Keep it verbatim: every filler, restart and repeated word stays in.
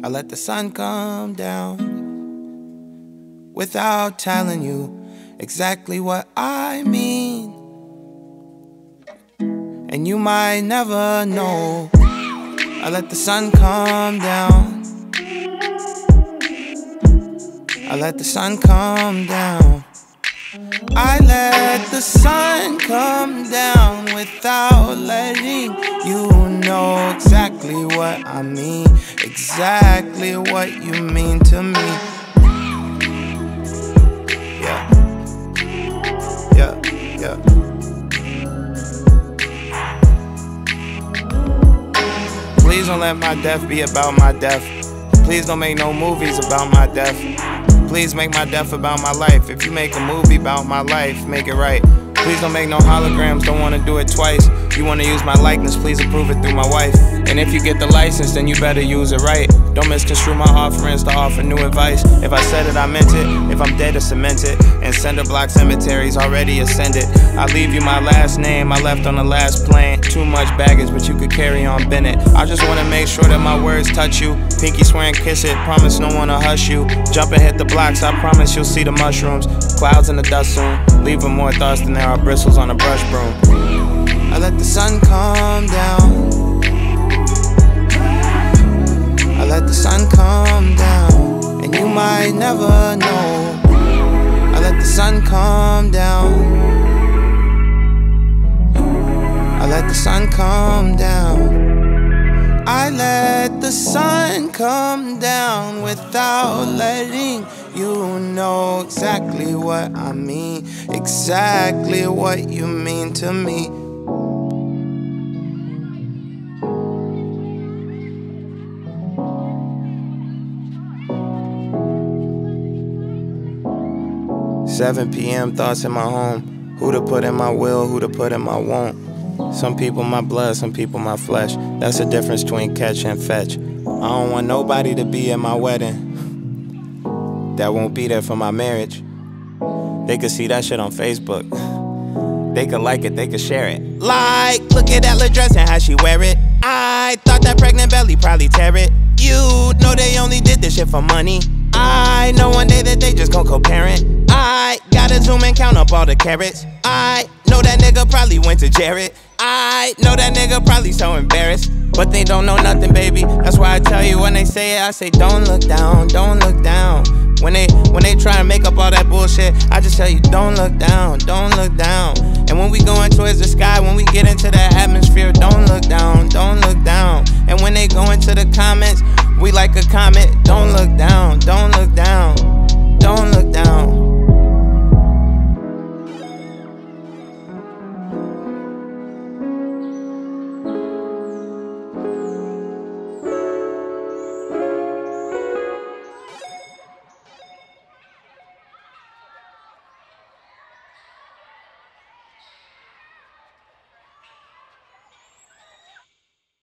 I let the sun come down without telling you exactly what I mean. And you might never know. I let the sun come down. I let the sun come down. I let the sun come down without letting you know exactly what I mean, exactly what you mean to me. Yeah, yeah, yeah. Please don't let my death be about my death. Please don't make no movies about my death. Please make my death about my life. If you make a movie about my life, make it right. Please don't make no holograms, don't wanna do it twice. You wanna use my likeness, please approve it through my wife. And if you get the license, then you better use it right. Don't misconstrue my offerings to offer new advice. If I said it, I meant it. If I'm dead, to cement it. And cinder block cemeteries already ascended. I leave you my last name, I left on the last plane. Too much baggage, but you could carry on Bennett. I just wanna make sure that my words touch you. Pinky swear and kiss it, promise no one to hush you. Jump and hit the blocks, I promise you'll see the mushrooms. Clouds in the dust soon, leaving more thoughts than there are bristles on a brush broom. I let the sun come down. I let the sun come down, and you might never know. I let the sun come down. I let the sun come down. I let the sun come down without letting you know exactly what I mean, exactly what you mean to me. seven P M thoughts in my home. Who to put in my will, who to put in my won't. Some people my blood, some people my flesh. That's the difference between catch and fetch. I don't want nobody to be at my wedding that won't be there for my marriage. They could see that shit on Facebook. They could like it, they could share it. Like, look at that little dress and how she wear it. I thought that pregnant belly probably tear it. You know they only did this shit for money. I know one day that they just gon' co-parent. I gotta zoom and count up all the carrots. I know that nigga probably went to Jared. I know that nigga probably so embarrassed. But they don't know nothing, baby. That's why I tell you when they say it, I say don't look down, don't look down. When they when they try and make up all that bullshit, I just tell you don't look down, don't look down. And when we going towards the sky, when we get into that atmosphere, don't look down, don't look down. And when they go into the comments, we like a comet, don't look down, don't look